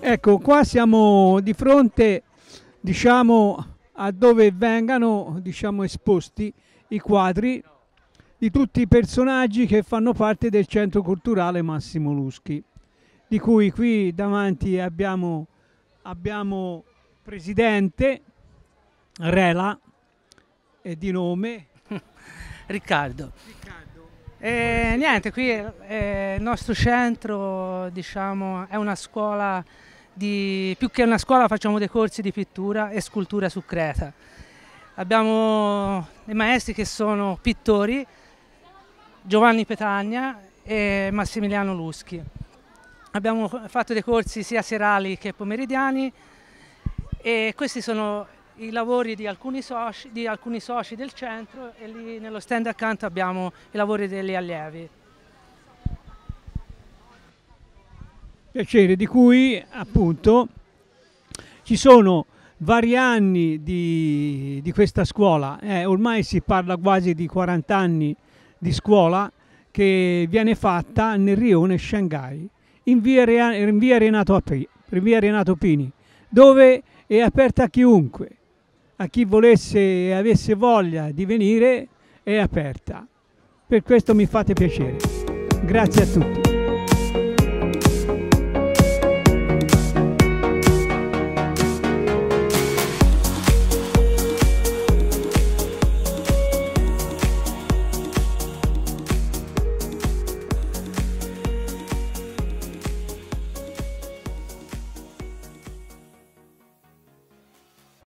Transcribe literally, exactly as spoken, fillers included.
Ecco, qua siamo di fronte, diciamo, a dove vengano, diciamo, esposti i quadri di tutti i personaggi che fanno parte del Centro Culturale Massimo Luschi, di cui qui davanti abbiamo, abbiamo presidente Rela e di nome Riccardo. Riccardo. E niente, qui è il nostro centro, diciamo, è una scuola di, più che una scuola facciamo dei corsi di pittura e scultura su creta. Abbiamo dei maestri che sono pittori, Giovanni Petagna e Massimiliano Luschi. Abbiamo fatto dei corsi sia serali che pomeridiani e questi sono i lavori di alcuni soci, di alcuni soci del centro, e lì nello stand accanto abbiamo i lavori degli allievi. Piacere, di cui appunto ci sono vari anni di, di questa scuola, eh, ormai si parla quasi di quaranta anni di scuola che viene fatta nel rione Shanghai, in via, Rea- in via Renato Api- in via Renato Pini, dove è aperta a chiunque, a chi volesse e avesse voglia di venire è aperta. Per questo mi fate piacere. Grazie a tutti.